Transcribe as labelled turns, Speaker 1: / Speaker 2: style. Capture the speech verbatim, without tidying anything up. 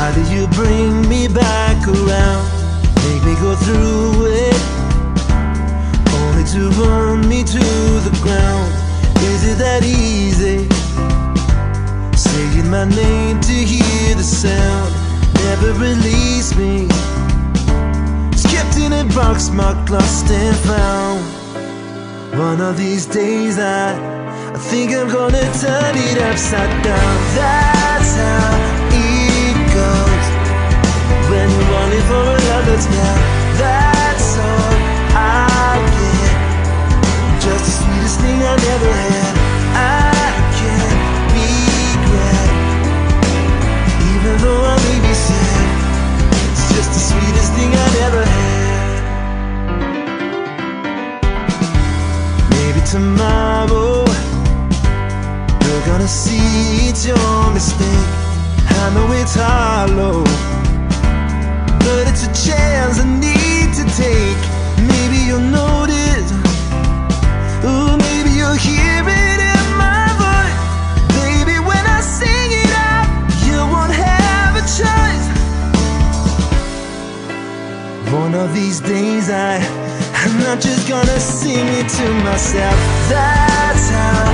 Speaker 1: Why do you bring me back around? Make me go through it, only to run me to the ground. Is it that easy? Saying my name to hear the sound. Never release me. Kept in a box marked lost and found. One of these days I, I think I'm gonna turn it upside down. That's how it goes when you're wanting for another town. That's all I get, just the sweetest thing I never had. I can't regret, even though I may be sad. It's just the sweetest thing I never had. Maybe tomorrow you're gonna see it's your mistake. I know it's hollow, but it's a chance I need to take. Maybe you'll notice, ooh, maybe you'll hear it in my voice. Baby, when I sing it out, you won't have a choice. One of these days I, I'm not just gonna sing it to myself. That's how